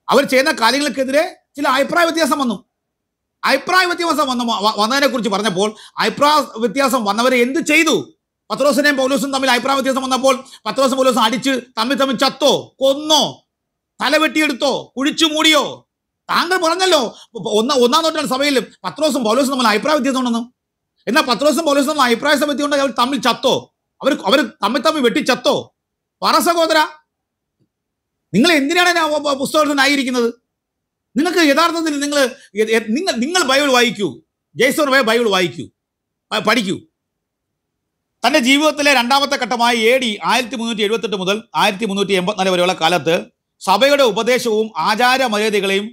അവർ ചെയ്യുന്ന കാര്യങ്ങൾക്കെതിരെ ചില അഭിപ്രായ വ്യത്യാസം വന്നു. അഭിപ്രായ വ്യത്യാസം വന്നതിനെ കുറിച്ച് പറഞ്ഞപ്പോൾ അഭിപ്രായ വ്യത്യാസം വന്നവരെ എന്ത് ചെയ്തു? പത്രോസിനെയും പൗലോസും തമ്മിൽ അഭിപ്രായ വ്യത്യാസം വന്നപ്പോൾ പത്രോസും പൗലോസും അടിച്ച് തമ്മിൽ ചത്തോ, കൊന്നോ, തലവെട്ടിയെടുത്തോ, കുഴിച്ചു മൂടിയോ? താങ്കൾ പറഞ്ഞല്ലോ ഒന്നാം നൂറ്റാണ്ട് സഭയിൽ പത്രോസും പൗലോസും തമ്മിൽ അഭിപ്രായ വ്യത്യാസം ഉണ്ടെന്ന്. എന്നാൽ പത്രോസും പൗലോസും തമ്മിൽ അഭിപ്രായ വ്യത്യാസം ഉണ്ടെങ്കിൽ അവർ തമ്മിൽ ചത്തോ? അവർ തമ്മിൽ വെട്ടി ചത്തോ? പറ സഹോദര, നിങ്ങൾ എന്തിനാണ് പുസ്തകത്തിനായിരിക്കുന്നത്? നിങ്ങൾക്ക് യഥാർത്ഥത്തിൽ നിങ്ങൾ ബൈബിൾ വായിക്കൂ. ജയ്സോൺ ബൈബിൾ വായിക്കൂ, പഠിക്കൂ. തൻ്റെ ജീവിതത്തിലെ രണ്ടാമത്തെ ഘട്ടമായി AD 1378 മുതൽ 1384 വരെയുള്ള കാലത്ത് സഭയുടെ ഉപദേശവും ആചാരമര്യാദകളെയും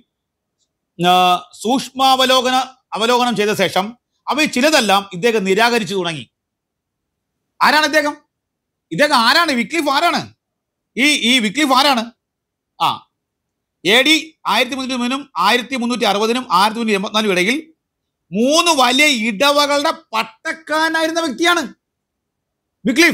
അവലോകനം ചെയ്ത ശേഷം അവയിൽ ചിലതെല്ലാം ഇദ്ദേഹം നിരാകരിച്ചു തുടങ്ങി. ആരാണ് ഇദ്ദേഹം? ആരാണ്? വിക്ലിഫ് ആരാണ്? ഈ വിക്ലിഫ് ആരാണ്? AD 1303 1360 1384 ഇടയിൽ 3 വലിയ ഇടവകളുടെ പട്ടക്കാരനായിരുന്ന വ്യക്തിയാണ് വിക്ലിഫ്.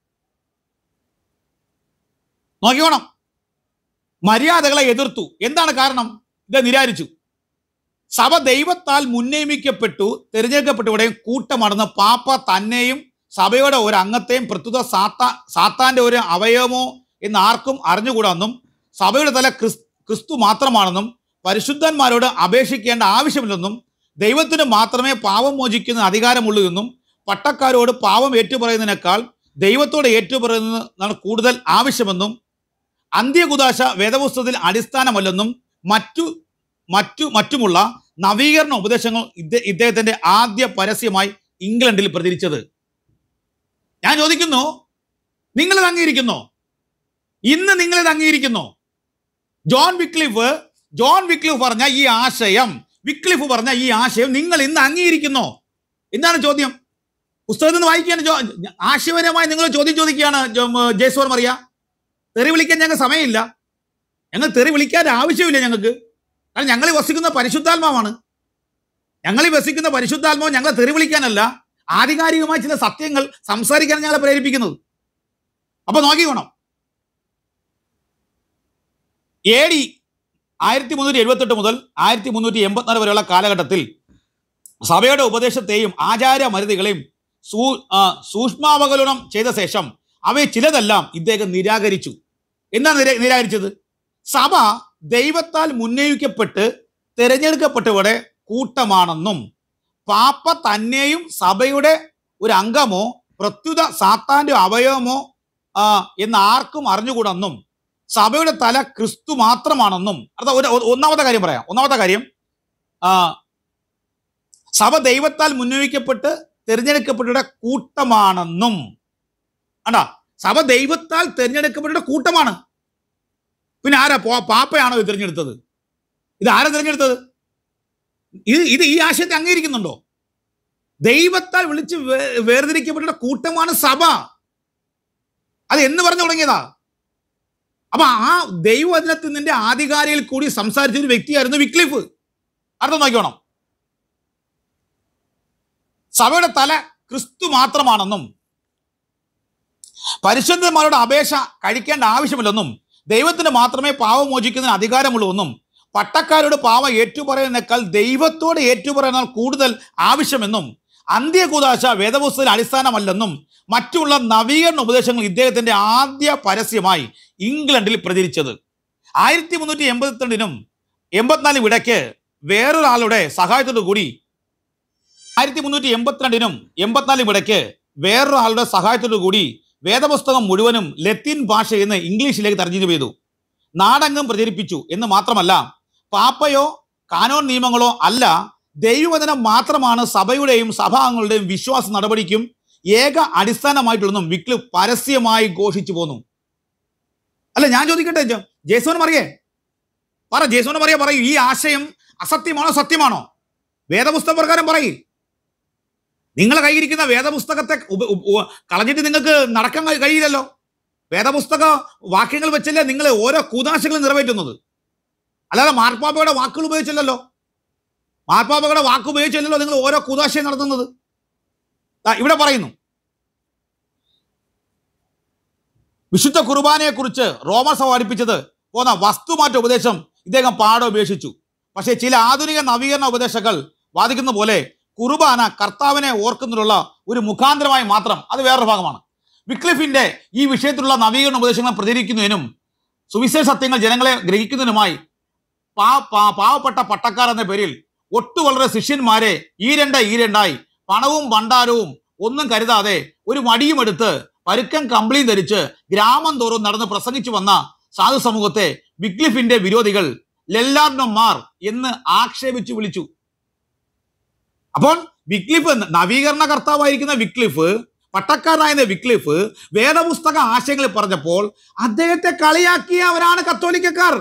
നോക്കിക്കോണം. മര്യാദകളെ എതിർത്തു. എന്താണ് കാരണം? ഇത് നിരാകരിച്ചു. സഭ ദൈവത്താൽ മുന്നേമിക്കപ്പെട്ടു തിരഞ്ഞെടുക്കപ്പെട്ടവരുടെയും കൂട്ടമടന്ന് പാപ്പ തന്നെയും സഭയുടെ ഒരു അംഗത്തെയും പ്രസ്തുത സാത്താന്റെ ഒരു അവയവമോ എന്ന് ആർക്കും അറിഞ്ഞുകൂടാന്നും സഭയുടെ തല ക്രിസ്തു മാത്രമാണെന്നും പരിശുദ്ധന്മാരോട് അപേക്ഷിക്കേണ്ട ആവശ്യമില്ലെന്നും ദൈവത്തിന് മാത്രമേ പാപം മോചിക്കുന്ന അധികാരമുള്ളൂ എന്നും പട്ടക്കാരോട് പാപം ഏറ്റുപറയുന്നതിനേക്കാൾ ദൈവത്തോട് ഏറ്റുപറയുന്നതാണ് കൂടുതൽ ആവശ്യമെന്നും അന്ത്യകുദാശ വേദപുസ്തകത്തിൽ അടിസ്ഥാനമല്ലെന്നും മറ്റുമുള്ള നവീകരണ ഉപദേശങ്ങൾ ഇദ്ദേഹത്തിന്റെ ആദ്യ പരസ്യമായി ഇംഗ്ലണ്ടിൽ പ്രചരിച്ചത്. ഞാൻ ചോദിക്കുന്നു, നിങ്ങളിത് അംഗീകരിക്കുന്നോ? ഇന്ന് നിങ്ങളിത് അംഗീകരിക്കുന്നോ? ജോൺ വിക്ലിഫ് പറഞ്ഞ ഈ ആശയം നിങ്ങൾ ഇന്ന് അംഗീകരിക്കുന്നോ? എന്താണ് ചോദ്യം? പുസ്തകത്തിൽ നിന്ന് വായിക്കുകയാണ്. ആശയപരമായി നിങ്ങൾ ചോദ്യം ചോദിക്കുകയാണ്. ജയ്സോൺ മറിയ, തെറി വിളിക്കാൻ ഞങ്ങൾക്ക് സമയമില്ല. ഞങ്ങൾ തെറി വിളിക്കാൻ ആവശ്യമില്ല ഞങ്ങൾക്ക്. കാരണം ഞങ്ങൾ വസിക്കുന്ന പരിശുദ്ധാത്മാവാണ്. ഞങ്ങളെ തെറി വിളിക്കാനല്ല, ആധികാരികമായ ചില സത്യങ്ങൾ സംസാരിക്കാൻ ഞങ്ങളെ പ്രേരിപ്പിക്കുന്നത്. അപ്പൊ നോക്കിക്കോണം. AD 1378 മുതൽ 1384 വരെയുള്ള കാലഘട്ടത്തിൽ സഭയുടെ ഉപദേശത്തെയും ആചാരമര്യാദകളെയും സൂക്ഷ്മാവലോകനം ചെയ്ത ശേഷം അവയെ ചിലതെല്ലാം ഇദ്ദേഹം നിരാകരിച്ചു. എന്താണ് നിരാകരിച്ചത്? സഭ ദൈവത്താൽ മുന്നയിക്കപ്പെട്ട് തിരഞ്ഞെടുക്കപ്പെട്ടവരുടെ കൂട്ടമാണെന്നും പാപ്പ തന്നെയും സഭയുടെ ഒരു അംഗമോ പ്രസ്തുത സാത്താന്റെ അവയവമോ എന്ന് ആർക്കും അറിഞ്ഞുകൂടെന്നും സഭയുടെ തല ക്രിസ്തു മാത്രമാണെന്നും. ഒന്നാമത്തെ കാര്യം പറയാം. ഒന്നാമത്തെ കാര്യം, സഭ ദൈവത്താൽ മുന്നയിക്കപ്പെട്ട് തിരഞ്ഞെടുക്കപ്പെട്ടവരുടെ കൂട്ടമാണെന്നും. സഭ ദൈവത്താൽ തിരഞ്ഞെടുക്കപ്പെട്ടവരുടെ കൂട്ടമാണ്. പിന്നെ ആരാ? പാപ്പയാണോ ഇത് തിരഞ്ഞെടുത്തത്? ഇത് ആരാ തിരഞ്ഞെടുത്തത്? ഈ ആശയത്തെ അംഗീകരിക്കുന്നുണ്ടോ? ദൈവത്താൽ വിളിച്ച് വേർതിരിക്കപ്പെട്ട കൂട്ടമാണ് സഭ. അത് എന്ന് പറഞ്ഞു തുടങ്ങിയതാ. അപ്പൊ ആ ദൈവവചനത്തിന്റെ ആധികാരിയിൽ കൂടി സംസാരിച്ച ഒരു വ്യക്തിയായിരുന്നു വിക്ലിഫ്. അർത്ഥം നോക്കിക്കോണം. സഭയുടെ തല ക്രിസ്തു മാത്രമാണെന്നും പരിശുദ്ധന്മാരുടെ അപേക്ഷ കഴിക്കേണ്ട ആവശ്യമില്ലെന്നും ദൈവത്തിന് മാത്രമേ പാവം മോചിക്കുന്നതിന് അധികാരമുള്ളൂ എന്നും പട്ടക്കാരോട് പാവം ഏറ്റുപറയുന്നതിനേക്കാൾ ദൈവത്തോട് ഏറ്റുപറയുന്നതിനാൽ കൂടുതൽ ആവശ്യമെന്നും അന്ത്യകൂദാശ വേദപുസ്തകത്തിൽ അടിസ്ഥാനമല്ലെന്നും മറ്റുള്ള നവീകരണ ഉപദേശങ്ങൾ ഇദ്ദേഹത്തിന്റെ ആദ്യ പരസ്യമായി ഇംഗ്ലണ്ടിൽ പ്രചരിച്ചത്. 1382 84 ഇടയ്ക്ക് വേറൊരാളുടെ സഹായത്തോടു കൂടി 1382 84 ഇടയ്ക്ക് വേറൊരാളുടെ സഹായത്തോടു കൂടി വേദപുസ്തകം മുഴുവനും ലത്തീൻ ഭാഷയിൽ നിന്ന് ഇംഗ്ലീഷിലേക്ക് തർജ്ജമ ചെയ്തു, നാടെങ്ങും പ്രചരിപ്പിച്ചു. എന്ന് മാത്രമല്ല, പാപ്പയോ കാനോൻ നിയമങ്ങളോ അല്ല, ദൈവവചനം മാത്രമാണ് സഭയുടെയും സഭാംഗങ്ങളുടെയും വിശ്വാസ നടപടിക്കും ഏക അടിസ്ഥാനമായിട്ടുള്ളതും വിക്ലിഫ് പരസ്യമായി ഘോഷിച്ചു പോന്നു. അല്ല, ഞാൻ ചോദിക്കട്ടെ, ജയ്സോൺ മറിയേ പറയൂ, ഈ ആശയം അസത്യമാണോ സത്യമാണോ? വേദപുസ്തക പ്രകാരം പറയും. നിങ്ങളെ കയ്യിരിക്കുന്ന വേദപുസ്തകത്തെ കളഞ്ഞിട്ട് നിങ്ങൾക്ക് നടക്കാൻ കഴിയില്ലല്ലോ. വേദപുസ്തക വാക്യങ്ങൾ വെച്ചല്ലേ നിങ്ങൾ ഓരോ കൂതാശകളും നിറവേറ്റുന്നത്. അല്ലാതെ മാർപ്പാപ്പയുടെ വാക്കുകൾ ഉപയോഗിച്ചല്ലോ നിങ്ങൾ ഓരോ കൂതാശയും നടത്തുന്നത്. ഇവിടെ പറയുന്നു, വിശുദ്ധ കുർബാനയെ കുറിച്ച് റോമ സഭ പഠിപ്പിച്ചത് പോന്ന വസ്തുമാറ്റ ഉപദേശം ഇദ്ദേഹം പാഠം ഉപേക്ഷിച്ചു. പക്ഷേ ചില ആധുനിക നവീകരണ ഉപദേശങ്ങൾ വാദിക്കുന്ന പോലെ കുർബാന കർത്താവിനെ ഓർക്കുന്നതിനുള്ള ഒരു മുഖാന്തരമായി മാത്രം, അത് വേറൊരു ഭാഗമാണ്. വിക്ലിഫിന്റെ ഈ വിഷയത്തിലുള്ള നവീകരണ ഉപദേശങ്ങൾ പ്രചരിക്കുന്നതിനും സുവിശേഷ സത്യങ്ങൾ ജനങ്ങളെ ഗ്രഹിക്കുന്നതിനുമായി പാവപ്പെട്ട പട്ടക്കാർ എന്ന പേരിൽ വളരെ ശിഷ്യന്മാരെ ഈരണ്ടായി പണവും ഭണ്ഡാരവും ഒന്നും കരുതാതെ ഒരു മടിയും എടുത്ത് പരുക്കൻ കമ്പിളിയും ധരിച്ച് ഗ്രാമം തോറും നടന്ന് പ്രസംഗിച്ചു വന്ന സാധു സമൂഹത്തെ വിക്ലിഫിന്റെ വിരോധികൾ ലെല്ലാർഡന്മാർ എന്ന് ആക്ഷേപിച്ചു വിളിച്ചു. അപ്പോൾ വിക്ലിഫ്, നവീകരണ കർത്താവായിരിക്കുന്ന വിക്ലിഫ്, പട്ടക്കാരനായ വിക്ലിഫ് വേദപുസ്തക ആശയങ്ങൾ പറഞ്ഞപ്പോൾ അദ്ദേഹത്തെ കളിയാക്കിയവരാണ് കത്തോലിക്കക്കാർ.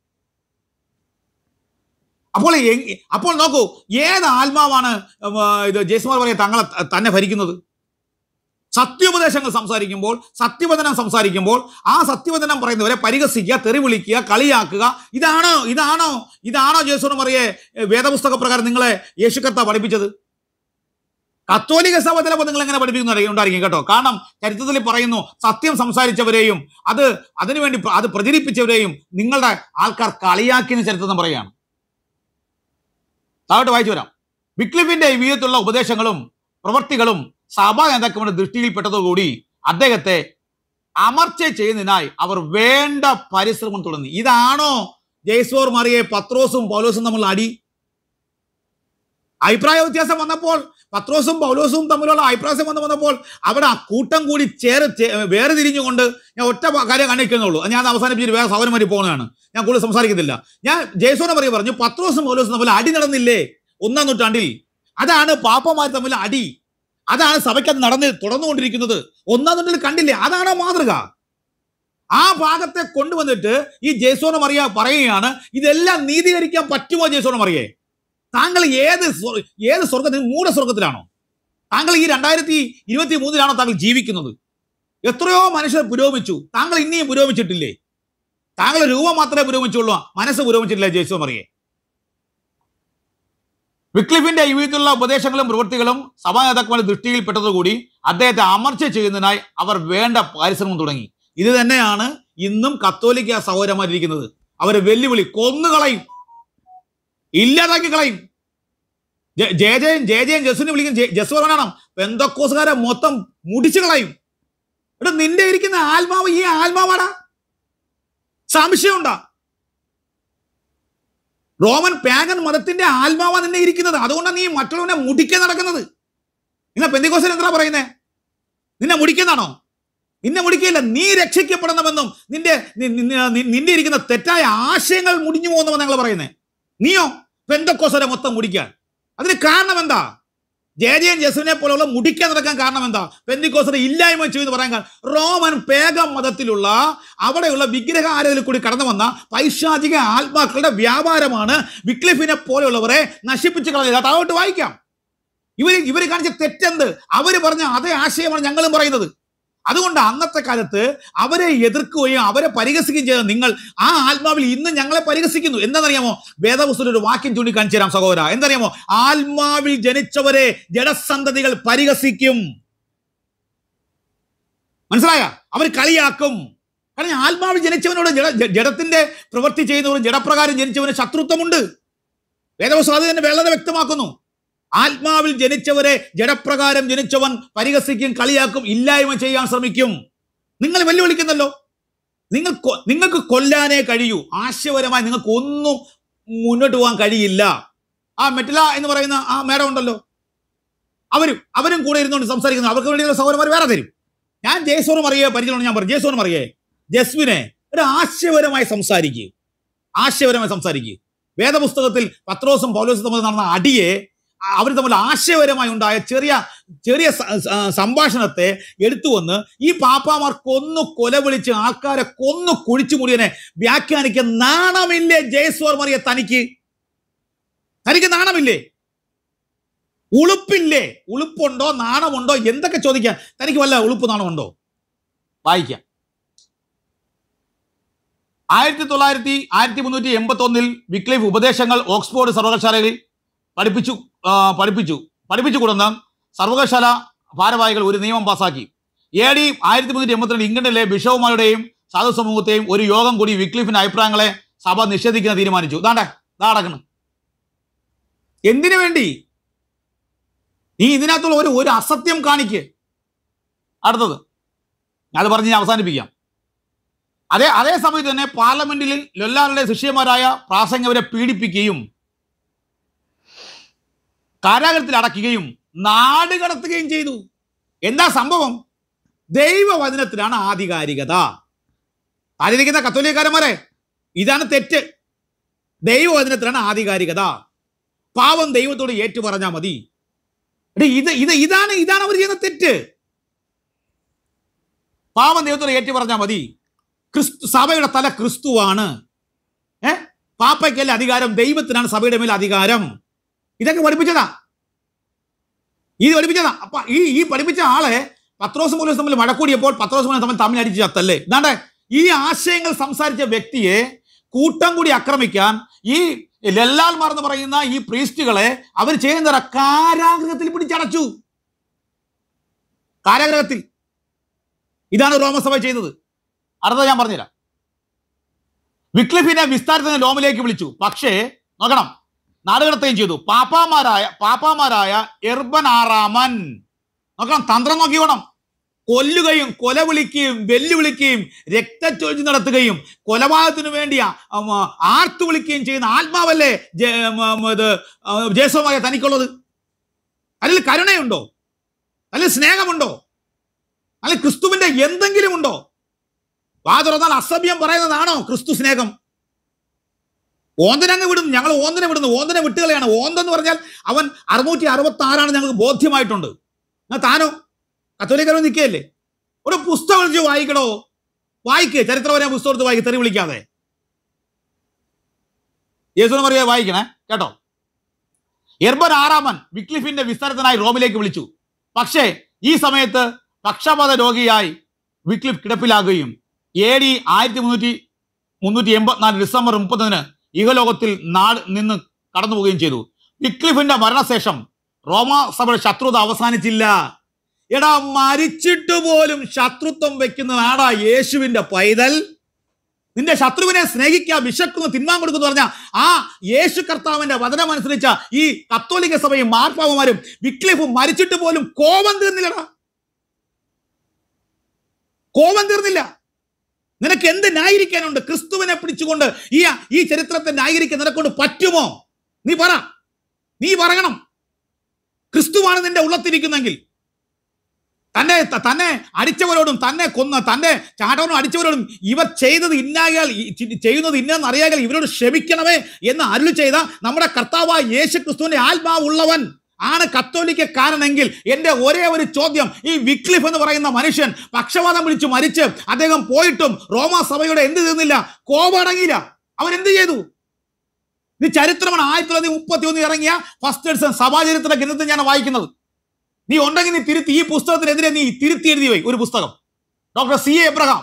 അപ്പോൾ നോക്കൂ, ഏത് ആത്മാവാണ് ഇത് ജയകുമാർ പറയെ തന്നെ ഭരിക്കുന്നത്? സത്യോപദേശങ്ങൾ സംസാരിക്കുമ്പോൾ, സത്യവചനം സംസാരിക്കുമ്പോൾ ആ സത്യവചനം പറയുന്നവരെ പരിഹസിക്കുക, തെറി വിളിക്കുക, കളിയാക്കുക, ഇതാണോ ജയകുമാർ പറയെ വേദപുസ്തക പ്രകാരം നിങ്ങളെ യേശു കർത്താവ് പഠിപ്പിച്ചത്? കത്തോലിക്ക സഭ ചിലപ്പോൾ നിങ്ങൾ എങ്ങനെ പഠിപ്പിക്കുന്നുണ്ടായിരിക്കും കേട്ടോ. കാരണം ചരിത്രത്തിൽ പറയുന്നു, സത്യം സംസാരിച്ചവരെയും അതിനുവേണ്ടി അത് പ്രചരിപ്പിച്ചവരെയും നിങ്ങളുടെ ആൾക്കാർ കളിയാക്കിയെന്ന് ചരിത്രം പറയുകയാണ്. താഴോട്ട് വായിച്ചു വരാം. വിക്ലിഫിന്റെ ഈ വിധത്തിലുള്ള ഉപദേശങ്ങളും പ്രവൃത്തികളും സഭാ നേതാക്കളുടെ ദൃഷ്ടിയിൽപ്പെട്ടതോടുകൂടി അദ്ദേഹത്തെ അമർച്ച ചെയ്യുന്നതിനായി അവർ വേണ്ട പരിശ്രമം തുടങ്ങി. ഇതാണോ ജയസോർ മറിയെ പത്രോസും പൗലോസും തമ്മിലുള്ള അടി? അഭിപ്രായ വ്യത്യാസം വന്നപ്പോൾ, പത്രോസും പൗലോസും തമ്മിലുള്ള അഭിപ്രായം വന്നപ്പോൾ അവിടെ ആ കൂട്ടം കൂടി വേറെ തിരിഞ്ഞുകൊണ്ട് ഞാൻ ഒറ്റ കാര്യം കാണിക്കുന്നുള്ളൂ. ഞാൻ അവസാനിപ്പിച്ചിട്ട് വേറെ സൗകര്യമാരി പോകുന്നതാണ്. ഞാൻ കൂടുതൽ സംസാരിക്കുന്നില്ല. ഞാൻ ജയസോനെ പറഞ്ഞു പത്രോസും പൗലോസും തമ്മിൽ അടി നടന്നില്ലേ 1-ാം നൂറ്റാണ്ടിൽ? അതാണ് പാപ്പമാർ തമ്മിൽ അടി. അതാണ് സഭയ്ക്കത് തുടർന്നുകൊണ്ടിരിക്കുന്നത്. 1-ാം നൂറ്റാണ്ടിൽ കണ്ടില്ലേ? അതാണ് മാതൃക. ആ ഭാഗത്തെ കൊണ്ടുവന്നിട്ട് ഈ ജയസോന മറിയ പറയുകയാണ്, ഇതെല്ലാം നീതീകരിക്കാൻ പറ്റുമോ ജയസോന മറിയെ? താങ്കൾ ഏത് സ്വർഗത്തിൽ, മൂഢസ്വർഗത്തിലാണോ? താങ്കൾ ഈ 2023 താങ്കൾ ജീവിക്കുന്നത്? എത്രയോ മനുഷ്യർ പുരോഗമിച്ചു, താങ്കൾ ഇനിയും പുരോഗമിച്ചിട്ടില്ലേ? താങ്കൾ രൂപം മാത്രമേ പുരോഗമിച്ചുള്ളൂ, മനസ്സ് പുരോഗമിച്ചിട്ടില്ല ജയസോന മറിയെ. വിക്ലിഫിന്റെ ഈ വിധത്തിലുള്ള ഉപദേശങ്ങളും പ്രവൃത്തികളും സഭാ നേതാക്കളുടെ ദൃഷ്ടിയിൽപ്പെട്ടതുകൂടി അദ്ദേഹത്തെ അമർച്ച ചെയ്യുന്നതിനായി അവർ വേണ്ട പരിശ്രമം തുടങ്ങി. ഇത് തന്നെയാണ് ഇന്നും കത്തോലിക്ക സഹോദരന്മാരിരിക്കുന്നത്. അവരെ വെല്ലുവിളി, കൊന്നുകളയും, ഇല്ലാതാക്കി കളയും. ജയജയൻ ജസ്വിനെ വിളിക്കും. ജസ് പറയണം, പെന്തക്കോസുകാരെ മൊത്തം മുടിച്ചു കളയും. ഇവിടെ നിന്റെ ഇരിക്കുന്ന ആത്മാവ് ഈ ആത്മാവാടാ, സംശയമുണ്ടാ? റോമൻ പാഗൻ മതത്തിന്റെ ആത്മാവാ നിന്നെ ഇരിക്കുന്നത്. അതുകൊണ്ടാണ് നീ മറ്റുള്ളവനെ മുടിക്കാൻ നടക്കുന്നത്. നിന്നെ പെന്തക്കോസ്തർ എന്താ പറയുന്നേ? നിന്നെ മുടിക്കുന്നതാണോ? നിന്നെ മുടിക്കില്ല. നീ രക്ഷിക്കപ്പെടണമെന്നും നിന്റെ ഇരിക്കുന്ന തെറ്റായ ആശയങ്ങൾ മുടിഞ്ഞു പോകുന്നവൻ ഞങ്ങൾ പറയുന്നേ. നീയോ പെന്തക്കോസ്തരെ മൊത്തം മുടിക്കാൻ. അതിന് കാരണം എന്താ? ജയജയൻ ജസുവിനെ പോലെയുള്ള മുടിക്കാൻ നടക്കാൻ കാരണം എന്താ? പെന്തക്കോസ്തരെ ഇല്ലായ്മ ചെയ്യുമെന്ന് പറയാൻ കാരണം റോമൻ പേഗൻ മതത്തിലുള്ള അവിടെയുള്ള വിഗ്രഹ ആരാധനയിൽ കൂടി കടന്നു വന്ന പൈശാചിക ആത്മാക്കളുടെ വ്യാപാരമാണ് വിക്ലിഫിനെ പോലെയുള്ളവരെ നശിപ്പിച്ച് കളയുക. താഴോട്ട് വായിക്കാം. ഇവർ കാണിച്ച തെറ്റെന്ത്? അവർ പറഞ്ഞ അതേ ആശയമാണ് ഞങ്ങളും പറയുന്നത്. അതുകൊണ്ട് അന്നത്തെ കാലത്ത് അവരെ എതിർക്കുകയും അവരെ പരിഹസിക്കുകയും ചെയ്ത നിങ്ങൾ ആ ആത്മാവിൽ ഇന്ന് ഞങ്ങളെ പരിഹസിക്കുന്നു. എന്താണെന്നറിയാമോ? വേദപുസ്തകത്തിൽ ഒരു വാക്യം ചൂണ്ടിക്കാണിച്ചു തരാം സഹോദര. എന്തറിയാമോ? ആത്മാവിൽ ജനിച്ചവരെ ജഡസന്തതികൾ പരിഹസിക്കും. മനസ്സിലായ? അവർ കളിയാക്കും. കാരണം ആത്മാവിൽ ജനിച്ചവനോട് ജഡത്തിന്റെ പ്രവൃത്തി ചെയ്യുന്നവരും ജഡപ്രകാരം ജനിച്ചവന് ശത്രുത്വമുണ്ട്. വേദപുസ്തകം അത് തന്നെ വളരെ വ്യക്തമാക്കുന്നു. ആത്മാവിൽ ജനിച്ചവരെ ജഡപ്രകാരം ജനിച്ചവൻ പരിഹസിക്കും, കളിയാക്കും, ഇല്ലായ്മ ചെയ്യാൻ ശ്രമിക്കും. നിങ്ങൾ വെല്ലുവിളിക്കുന്നല്ലോ. നിങ്ങൾക്ക് കൊല്ലാനേ കഴിയൂ. ആശയപരമായി നിങ്ങൾക്ക് ഒന്നും മുന്നോട്ട് പോകാൻ കഴിയില്ല. ആ മെറ്റല എന്ന് പറയുന്ന ആ മേഡം ഉണ്ടല്ലോ, അവരും കൂടെ ഇരുന്നുകൊണ്ട് സംസാരിക്കുന്നു. അവർക്ക് വേണ്ടിയുള്ള സഹോദരന്മാർ വേറെ തരും. ഞാൻ ജയസോർ മറിയെ പരിചയമാണ്. ഞാൻ പറഞ്ഞു ജയസോർ മറിയെ ജസ്വിനെ ഒരു ആശയപരമായി സംസാരിക്കുക. വേദപുസ്തകത്തിൽ പത്രോസും പൗലോസും തമ്മിൽ നടന്ന അടിയെ, അവർ തമ്മിൽ ആശയപരമായി ഉണ്ടായ ചെറിയ സംഭാഷണത്തെ എടുത്തുവന്ന് ഈ പാപ്പാമാർ കൊല വിളിച്ച് ആൾക്കാരെ കുഴിച്ചു മുടിയനെ വ്യാഖ്യാനിക്കാൻ നാണമില്ലേ ജയസോർ മറിയ? തനിക്ക് നാണമില്ലേ? ഉളുപ്പില്ലേ? ഉളുപ്പുണ്ടോ? നാണമുണ്ടോ? എന്തൊക്കെ ചോദിക്കാൻ തനിക്ക് വല്ല ഉളുപ്പ് നാണമുണ്ടോ? വായിക്കാം. 1381 വിക്ലിഫ് ഉപദേശങ്ങൾ ഓക്സ്ഫോർഡ് സർവകലാശാലയിൽ പഠിപ്പിച്ചു കൊടുന്ന സർവകലാശാല ഭാരവാഹികൾ ഒരു നിയമം പാസാക്കി. AD 1382 ഇംഗ്ലണ്ടിലെ ബിഷപ്പുമാരുടെയും സാധു സമൂഹത്തെയും ഒരു യോഗം കൂടി വിക്ലിഫിന്റെ അഭിപ്രായങ്ങളെ സഭ നിഷേധിക്കുന്ന തീരുമാനിച്ചു. ഇതാണ്ടേ ഇതാ നടക്കണം. എന്തിനു വേണ്ടി? നീ ഇതിനകത്തുള്ള ഒരു അസത്യം കാണിക്ക്. അടുത്തത് അത് പറഞ്ഞ് ഞാൻ അവസാനിപ്പിക്കാം. അതേ സമയത്ത് തന്നെ പാർലമെന്റിൽ ലൊല്ലാറുടെ ശിഷ്യന്മാരായ പ്രാസംഗികരെ പീഡിപ്പിക്കുകയും കാരാഗ്രഹത്തിൽ അടയ്ക്കുകയും നാട് കടത്തുകയും ചെയ്തു. എന്താ സംഭവം? ദൈവവചനത്തിലാണ് ആധികാരികത. ആയിരിക്കുന്ന കത്തോലിക്കന്മാരെ, ഇതാണ് തെറ്റ്. ദൈവവചനത്തിലാണ് ആധികാരികത. പാവം ദൈവത്തോട് ഏറ്റു പറഞ്ഞാൽ മതി. ഇതാണ് അവർ ചെയ്യുന്ന തെറ്റ്. പാവം ദൈവത്തോട് ഏറ്റു പറഞ്ഞാൽ മതി. സഭയുടെ തല ക്രിസ്തുവാണ്. പാപ്പയ്ക്കല്ല അധികാരം, ദൈവത്തിനാണ് സഭയുടെ മേൽ അധികാരം. ഇതൊക്കെ പഠിപ്പിച്ചതാ. അപ്പൊ ഈ പഠിപ്പിച്ച ആളെ പത്രോസും പൗലോസും തമ്മിൽ വഴക്കൂടിയപ്പോൾ പത്രോസും പൗലോസും തമ്മിൽ അടിച്ചു ചത്തല്ലേ. ഇതാണ്ട് ഈ ആശയങ്ങൾ സംസാരിച്ച വ്യക്തിയെ കൂട്ടം കൂടി ആക്രമിക്കാൻ ഈ ലല്ലാൽമാർ എന്ന് പറയുന്ന ഈ പ്രീസ്റ്റുകളെ അവർ ചെയ്യുന്ന കാരാഗ്രഹത്തിൽ പിടിച്ചടച്ചു. കാരാഗ്രഹത്തിൽ. ഇതാണ് റോമസഭ ചെയ്തത്. അടുത്ത ഞാൻ പറഞ്ഞുതരാം. വിക്ലിഫിനെ വിസ്താരത്തിന് റോമിലേക്ക് വിളിച്ചു. പക്ഷേ നോക്കണം, നാടുകടത്തുകയും ചെയ്തു. പാപ്പാമാരായ എർബൻ ആറാമൻ നോക്കണം, തന്ത്രം നോക്കിയോണം. കൊല്ലുകയും കൊല വിളിക്കുകയും വെല്ലുവിളിക്കുകയും രക്തച്ചൊരിച്ച് നടത്തുകയും കൊലപാതകത്തിനു വേണ്ടി ആർത്തു വിളിക്കുകയും ചെയ്യുന്ന ആത്മാവല്ലേ ജേസവുമായ തനിക്കുള്ളത്? അതിൽ കരുണയുണ്ടോ? അതിൽ സ്നേഹമുണ്ടോ? അതിൽ ക്രിസ്തുവിന്റെ എന്തെങ്കിലും ഉണ്ടോ? വാ തുറന്നാൽ അസഭ്യം പറയുന്നതാണോ ക്രിസ്തു സ്നേഹം? ഓന്തനങ്ങ് വിടുന്നു. ഞങ്ങൾ ഓന്തനെ വിടുന്നു. ഓന്തനെ വിട്ടുകളയാണ്. ഓന്തെന്ന് പറഞ്ഞാൽ അവൻ 666 ഞങ്ങൾക്ക് ബോധ്യമായിട്ടുണ്ട്. താനോ കത്തോലിക്കരോ നിൽക്കുകയല്ലേ? ഒരു പുസ്തകം വിളിച്ച് വായിക്കണോ? വായിക്കുക. ചരിത്രപരമായ പുസ്തകത്ത് വായിക്കുക, തെറി വിളിക്കാതെ. യേശുവിനെ പറയാ വായിക്കണേ കേട്ടോ. എർബൻ ആറാമൻ വിക്ലിഫിന്റെ വിസ്താരത്തിനായി റോമിലേക്ക് വിളിച്ചു. പക്ഷേ ഈ സമയത്ത് പക്ഷപാത രോഗിയായി വിക്ലിഫ് കിടപ്പിലാകുകയും AD 1384 ഡിസംബർ 30 ഇഹലോകത്തിൽ നാട് നിന്ന് കടന്നു പോവുകയും ചെയ്തു. വിക്ലിഫിന്റെ മരണശേഷം റോമാസഭയുടെ ശത്രുത അവസാനിച്ചില്ല. എടാ, മരിച്ചിട്ട് പോലും ശത്രുത്വം വെക്കുന്നതാടാ യേശുവിന്റെ പൈതൽ. നിന്റെ ശത്രുവിനെ സ്നേഹിക്കുക, വിശക്കുന്നു തിന്മാൻ കൊടുക്കുന്നു പറഞ്ഞ ആ യേശു കർത്താവിന്റെ വചനമനുസരിച്ച ഈ കത്തോലിക്ക സഭയും മാർപ്പാവമാരും വിക്ലിഫും മരിച്ചിട്ട് പോലും കോപം തീർന്നില്ലടാ. കോപം തീർന്നില്ല. നിനക്ക് എന്ത് ന്യായീകരിക്കാനുണ്ട്? ക്രിസ്തുവിനെ പിടിച്ചുകൊണ്ട് ഈ ചരിത്രത്തെ ന്യായീകരിക്കാൻ നിനക്കൊണ്ട് പറ്റുമോ? നീ പറയണം. ക്രിസ്തുവാണ് നിന്റെ ഉള്ളത്തിരിക്കുന്നെങ്കിൽ തന്നെ അടിച്ചവരോടും തന്നെ തന്റെ ചാട്ടവനും അടിച്ചവരോടും ഇവർ ചെയ്യുന്നത് ഇന്നെന്ന് അറിയാൽ ഇവരോട് ക്ഷമിക്കണമേ എന്ന് അരുളി ചെയ്ത നമ്മുടെ കർത്താവായ യേശു ക്രിസ്തുവിന്റെ ആത്മാവുള്ളവൻ ആണ് കത്തോലിക്കക്കാരനെങ്കിൽ എൻ്റെ ഒരേ ഒരു ചോദ്യം, ഈ വിക്ലിഫ് എന്ന് പറയുന്ന മനുഷ്യൻ പക്ഷപാതം വിളിച്ചു മരിച്ച് അദ്ദേഹം പോയിട്ടും റോമാ സഭയുടെ എന്ത് തീർന്നില്ല? കോപം അടങ്ങിയില്ല. അവരെന്ത് ചെയ്തു? ഇത് ചരിത്രമാണ്. 1931 ഇറങ്ങിയ ഫസ്റ്റ് എഡിഷൻ സഭാചരിത്ര ഗ്രന്ഥത്തിൽ ഞാൻ വായിക്കുന്നത്. നീ ഉണ്ടെങ്കിൽ നീ തിരുത്തി, ഈ പുസ്തകത്തിനെതിരെ നീ തിരുത്തി എഴുതി പോയി ഒരു പുസ്തകം. ഡോക്ടർ CA എബ്രഹാം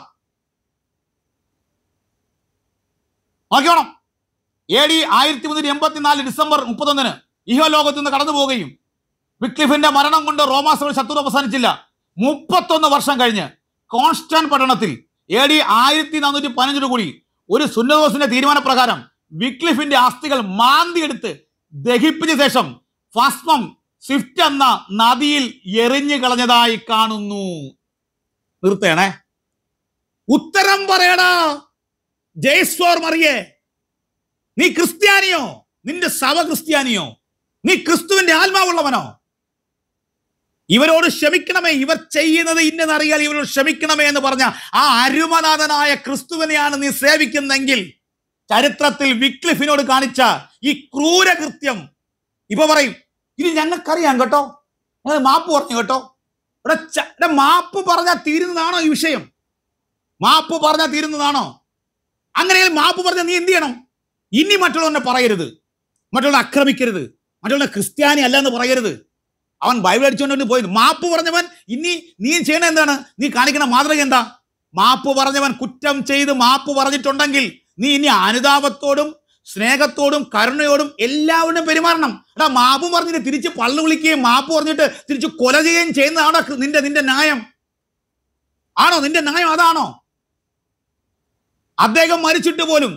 നോക്കിയോണം. AD 1384 ഡിസംബർ 31 ഇഹലോകത്ത് നിന്ന് കടന്നു പോവുകയും വിക്ലിഫിന്റെ മരണം കൊണ്ട് റോമാസഭയുടെ ശത്രുത അവസാനിച്ചില്ല. 31 വർഷം കഴിഞ്ഞ് കോൺസ്റ്റാൻ പട്ടണത്തിൽ AD 1415 കൂടി ഒരു സുന്നതോസിന്റെ തീരുമാനപ്രകാരം വിക്ലിഫിന്റെ അസ്ഥികൾ മാന്തിയെടുത്ത് ദഹിപ്പിച്ച ശേഷം ഭസ്മം സ്വിഫ്റ്റ് എന്ന നദിയിൽ എറിഞ്ഞു കളഞ്ഞതായി കാണുന്നു. നിർത്തേണേ. ഉത്തരം പറയടാ ജയ്സ്ഫോർ മറിയേ. നീ ക്രിസ്ത്യാനിയോ? നിന്റെ സഭ ക്രിസ്ത്യാനിയോ? നീ ക്രിസ്തുവിന്റെ ആത്മാവുള്ളവനോ? ഇവരോട് ക്ഷമിക്കണമേ, ഇവർ ചെയ്യുന്നത് ഇന്നെന്നറിയാൽ ഇവരോട് ക്ഷമിക്കണമേ എന്ന് പറഞ്ഞ ആ അരുമനാഥനായ ക്രിസ്തുവിനെയാണ് നീ സേവിക്കുന്നെങ്കിൽ ചരിത്രത്തിൽ വിക്ലിഫിനോട് കാണിച്ച ഈ ക്രൂരകൃത്യം ഇപ്പൊ പറയും ഇനി ഞങ്ങൾക്കറിയാം കേട്ടോ, ഞങ്ങൾ മാപ്പ് പറഞ്ഞു കേട്ടോ. ഇവിടെ മാപ്പ് പറഞ്ഞാൽ തീരുന്നതാണോ ഈ വിഷയം? മാപ്പ് പറഞ്ഞാൽ തീരുന്നതാണോ? അങ്ങനെയാണെങ്കിൽ മാപ്പ് പറഞ്ഞാൽ നീ എന്ത് ചെയ്യണം? ഇനി മറ്റുള്ളവനെ പറയരുത്, മറ്റുള്ളവനെ ആക്രമിക്കരുത്, മറ്റുള്ള ക്രിസ്ത്യാനി അല്ല എന്ന് പറയരുത്. അവൻ ബൈബിൾ അടിച്ചുകൊണ്ട് പോയി. മാപ്പ് പറഞ്ഞവൻ ഇനി നീ ചെയ്യണ എന്താണ്? നീ കാണിക്കുന്ന മാതൃക എന്താ? മാപ്പ് പറഞ്ഞവൻ കുറ്റം ചെയ്ത് മാപ്പ് പറഞ്ഞിട്ടുണ്ടെങ്കിൽ നീ ഇനി അനുതാപത്തോടും സ്നേഹത്തോടും കരുണയോടും എല്ലാവരും പെരുമാറണം. എടാ, മാപ്പ് പറഞ്ഞിട്ട് തിരിച്ച് പള്ളു വിളിക്കുകയും മാപ്പ് പറഞ്ഞിട്ട് തിരിച്ച് കൊല ചെയ്യുകയും ചെയ്യുന്നതാണോ നിന്റെ ന്യായം? ആണോ നിന്റെ ന്യായം? അതാണോ? അദ്ദേഹം മരിച്ചിട്ട് പോലും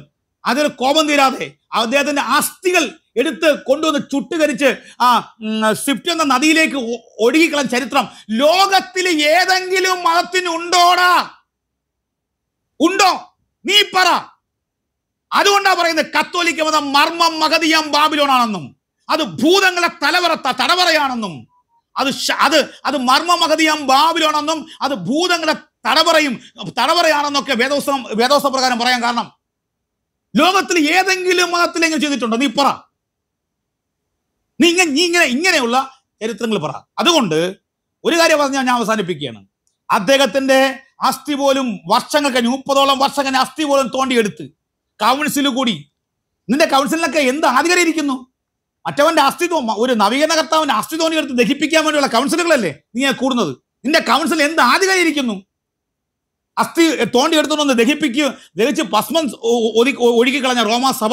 അതിൽ കോപം തീരാതെ അദ്ദേഹത്തിന്റെ അസ്ഥികൾ എടുത്ത് കൊണ്ടുവന്ന് ചുട്ടുകരിച്ച് ആ സ്വിഫ്റ്റ് എന്ന നദിയിലേക്ക് ഒഴുകിക്കളഞ്ഞ ചരിത്രം ലോകത്തിൽ ഏതെങ്കിലും മതത്തിന് ഉണ്ടോടാ? ഉണ്ടോ? നീ പറ. അതുകൊണ്ടാ പറയുന്നത് കത്തോലിക്ക മതം മർമ്മം മഗതിയാം ബാബിലോണാണെന്നും അത് ഭൂതങ്ങളെ തടവറയാണെന്നും അത് മർമ്മ മഗതിയാം ബാബിലോണെന്നും അത് ഭൂതങ്ങളെ തടവറയാണെന്നൊക്കെ വേദോസ്ത പ്രകാരം പറയാൻ കാരണം ലോകത്തിൽ ഏതെങ്കിലും മതത്തിലെങ്കിലും ചെയ്തിട്ടുണ്ടോ? നീ പറ. നീ ഇങ്ങനെയുള്ള ചരിത്രങ്ങൾ പറ. അതുകൊണ്ട് ഒരു കാര്യം പറഞ്ഞാൽ ഞാൻ അവസാനിപ്പിക്കുകയാണ്. അദ്ദേഹത്തിന്റെ അസ്ഥി പോലും വർഷങ്ങൾ കഴിഞ്ഞ് 30ഓളം വർഷം കഴിഞ്ഞ് അസ്ഥി പോലും തോണ്ടിയെടുത്ത് കൗൺസിൽ കൂടി. നിന്റെ കൗൺസിലിനൊക്കെ എന്ത് ആധികാരിക്കുന്നു? മറ്റവന്റെ അസ്ഥി ഒരു നവീകരണ കർത്താവിന്റെ അസ്ഥി തോന്നിയെടുത്ത് ദഹിപ്പിക്കാൻ വേണ്ടിയുള്ള കൗൺസിലുകളല്ലേ നീ കൂടുന്നത്? നിന്റെ കൗൺസിൽ എന്ത് ആധികാരിക്കുന്നു? അസ്ഥി തോണ്ടിയെടുത്തോണ്ട് ദഹിച്ച് ഭസ്മം ഒഴുകിക്കളഞ്ഞ റോമാ സഭ.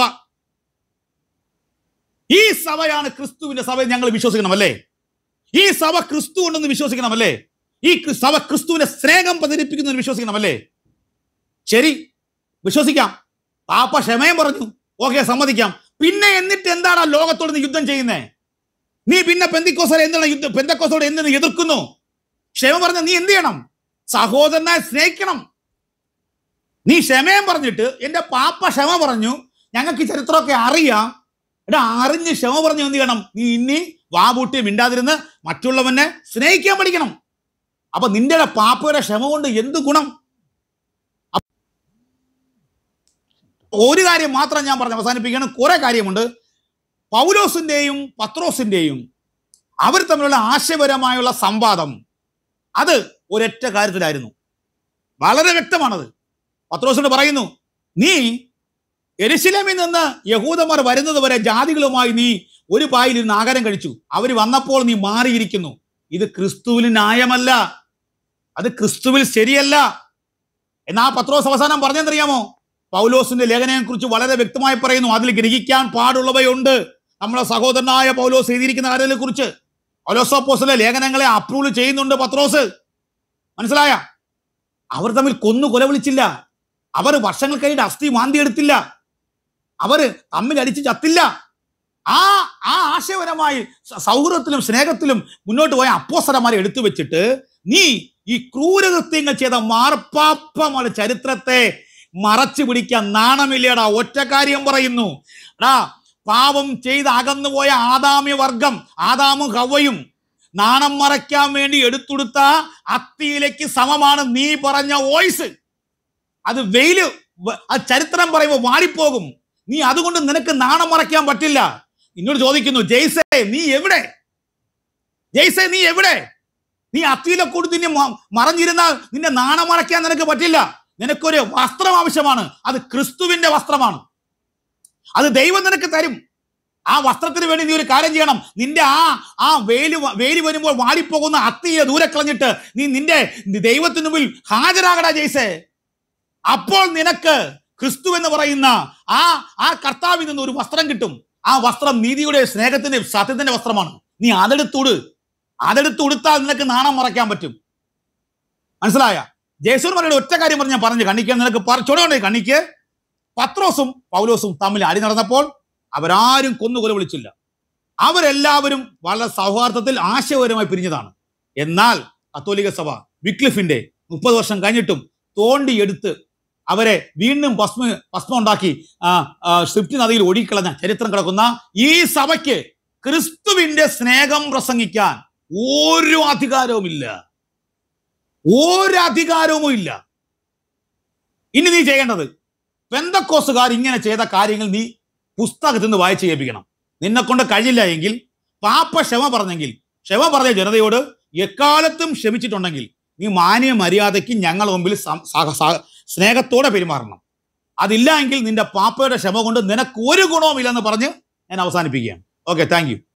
ഈ സഭയാണ് ക്രിസ്തുവിന്റെ സഭ. ഞങ്ങൾ വിശ്വസിക്കണമല്ലേ? ഈ സഭ ക്രിസ്തു ഉണ്ടെന്ന് വിശ്വസിക്കണമല്ലേ? ഈ സഭ ക്രിസ്തുവിന്റെ സ്നേഹം പ്രചരിപ്പിക്കുന്നു വിശ്വസിക്കണമല്ലേ? ശരി, വിശ്വസിക്കാം. പാപ്പ ക്ഷമയും പറഞ്ഞു, ഓക്കെ, സമ്മതിക്കാം. പിന്നെ എന്നിട്ട് എന്താണ് ലോകത്തോട് നീ യുദ്ധം ചെയ്യുന്നേ? നീ പിന്നെ പെന്തക്കോസ്തോട് എന്തിനു എതിർക്കുന്നു? ക്ഷമ പറഞ്ഞ നീ എന്ത് ചെയ്യണം? സഹോദരനെ സ്നേഹിക്കണം. നീ ക്ഷമയും പറഞ്ഞിട്ട് എന്റെ പാപ്പ ക്ഷമ പറഞ്ഞു, ഞങ്ങൾക്ക് ചരിത്രമൊക്കെ അറിയാം. അറിഞ്ഞ് ക്ഷമ പറഞ്ഞു എന്ത് ചെയ്യണം? നീ ഇനി വാപൂട്ടി മിണ്ടാതിരുന്ന് മറ്റുള്ളവനെ സ്നേഹിക്കാൻ പഠിക്കണം. അപ്പൊ നിന്റെ പാപ്പയുടെ ക്ഷമ കൊണ്ട് എന്ത് ഗുണം? ഒരു കാര്യം മാത്രം ഞാൻ പറഞ്ഞ് അവസാനിപ്പിക്കുകയാണ്. കുറെ കാര്യമുണ്ട്. പൗലോസിന്റെയും പത്രോസിന്റെയും അവർ തമ്മിലുള്ള ആശയപരമായുള്ള സംവാദം അത് ഒരൊറ്റ കാര്യത്തിലായിരുന്നു. വളരെ വ്യക്തമാണത്. പത്രോസിനോട് പറയുന്നു, നീ യെരുശലേമിൽ നിന്ന് യഹൂദന്മാർ വരുന്നത് വരെ ജാതികളുമായി നീ ഒരു പായിൽ ഇരുന്ന് ആഹാരം കഴിച്ചു. അവർ വന്നപ്പോൾ നീ മാറിയിരിക്കുന്നു. ഇത് ക്രിസ്തുവിൽ ന്യായമല്ല, അത് ക്രിസ്തുവിൽ ശരിയല്ല. എന്നാ പത്രോസ് അവസാനം പറഞ്ഞെന്നറിയാമോ? പൗലോസിന്റെ ലേഖനത്തെ കുറിച്ച് വളരെ വ്യക്തമായി പറയുന്നു. അതിൽ ഗ്രഹിക്കാൻ പാടുള്ളവയുണ്ട്. നമ്മുടെ സഹോദരനായ പൗലോസ് എഴുതിയിരിക്കുന്ന കാര്യത്തെ കുറിച്ച് പൗലോസ് അപ്പോസ്തലന്റെ ലേഖനങ്ങളെ അപ്രൂവ് ചെയ്യുന്നുണ്ട് പത്രോസ്. മനസ്സിലായ? അവർ തമ്മിൽ കൊല വിളിച്ചില്ല. അവർ വർഷങ്ങൾ കഴിഞ്ഞിട്ട് അസ്ഥി മാന്തിയെടുത്തില്ല. അവര് തമ്മിൽ അടിച്ച് ചത്തില്ല. ആ ആശയപരമായി സൗഹൃദത്തിലും സ്നേഹത്തിലും മുന്നോട്ട് പോയ അപ്പോസ്തലന്മാരെ എടുത്തു വെച്ചിട്ട് നീ ഈ ക്രൂരകൃത്യങ്ങൾ ചെയ്ത മാർപ്പാപ്പമാരുടെ ചരിത്രത്തെ മറച്ചു പിടിക്കാൻ നാണമില്ലേടാ? ഒറ്റ കാര്യം പറയുന്നു, പാപം ചെയ്ത് അകന്നുപോയ ആദാമ്യ വർഗം, ആദാമും ഹവ്വയും നാണം മറയ്ക്കാൻ വേണ്ടി എടുത്തുകൊടുത്ത അത്തിയിലേക്ക് സമമാണ് നീ പറഞ്ഞ വോയിസ്. അത് ചരിത്രം പറയുമ്പോൾ വാടിപ്പോകും. നീ അതുകൊണ്ട് നിനക്ക് നാണം മറയ്ക്കാൻ പറ്റില്ല. എന്നോട് ചോദിക്കുന്നു, ജയ്സേ നീ എവിടെ? ജയ്സേ നീ എവിടെ? നീ അത്തിയിലെ കൊടുത്ത് നിന്നെ മറഞ്ഞിരുന്നാൽ നിന്നെ നാണം മറയ്ക്കാൻ നിനക്ക് പറ്റില്ല. നിനക്കൊരു വസ്ത്രം ആവശ്യമാണ്. അത് ക്രിസ്തുവിന്റെ വസ്ത്രമാണ്. അത് ദൈവം നിനക്ക് തരും. ആ വസ്ത്രത്തിന് വേണ്ടി നീ ഒരു കാര്യം ചെയ്യണം. നിന്റെ ആ വേലി വരുമ്പോൾ വാടിപ്പോകുന്ന അത്തിയെ ദൂരെ കളഞ്ഞിട്ട് നീ നിന്റെ ദൈവത്തിന് മുമ്പിൽ ഹാജരാകടാ ജയ്സേ. അപ്പോൾ നിനക്ക് ക്രിസ്തു എന്ന് പറയുന്ന ആ കർത്താവിൽ നിന്ന് ഒരു വസ്ത്രം കിട്ടും. ആ വസ്ത്രം നീതിയുടെ, സ്നേഹത്തിന്റെ, സത്യത്തിന്റെ വസ്ത്രമാണ്. നീ അതെടുത്തുടുത്താൽ നിനക്ക് നാണം മറയ്ക്കാൻ പറ്റും. മനസ്സിലായ? ജയസൂർമാരുടെ ഒറ്റ കാര്യം പറഞ്ഞ് ഞാൻ പറഞ്ഞു കണ്ണിക്കാൻ നിനക്ക് ചുടണ്ടേ? കണ്ണിക്ക് പത്രോസും പൗലോസും തമ്മിൽ അടി നടന്നപ്പോൾ അവരാരും കൊല വിളിച്ചില്ല. അവരെല്ലാവരും വളരെ സൗഹാർദ്ദത്തിൽ ആശയപരമായി പിരിഞ്ഞതാണ്. എന്നാൽ കത്തോലിക്ക സഭ വിക്ലിഫിന്റെ 30 വർഷം കഴിഞ്ഞിട്ടും തോണ്ടിയെടുത്ത് അവരെ വീണ്ടും ഭസ്മം ഉണ്ടാക്കി സ്വിഫ്റ്റ് നദിയിൽ ഒഴുകിക്കളഞ്ഞ ചരിത്രം കിടക്കുന്ന ഈ സഭയ്ക്ക് ക്രിസ്തുവിന്റെ സ്നേഹം പ്രസംഗിക്കാൻ ഒരു അധികാരവുമില്ല. ഇനി നീ ചെയ്യേണ്ടത്, പെന്തക്കോസ്തുകാർ ഇങ്ങനെ ചെയ്ത കാര്യങ്ങൾ നീ പുസ്തകത്തിൽ നിന്ന് വായിച്ച് കേൾപ്പിക്കണം. നിന്നെ കൊണ്ട് കഴിയില്ല എങ്കിൽ പാപ്പ ക്ഷമ പറഞ്ഞ ജനതയോട് എക്കാലത്തും ക്ഷമിച്ചിട്ടുണ്ടെങ്കിൽ നീ മാന്യ മര്യാദയ്ക്ക് ഞങ്ങളുടെ മുമ്പിൽ സ്നേഹത്തോടെ പെരുമാറണം. അതില്ല എങ്കിൽ നിന്റെ പാപ്പയുടെ ക്ഷമ കൊണ്ട് നിനക്ക് ഒരു ഗുണവും ഇല്ലെന്ന് പറഞ്ഞ് ഞാൻ അവസാനിപ്പിക്കുകയാണ്. Okay, thank U.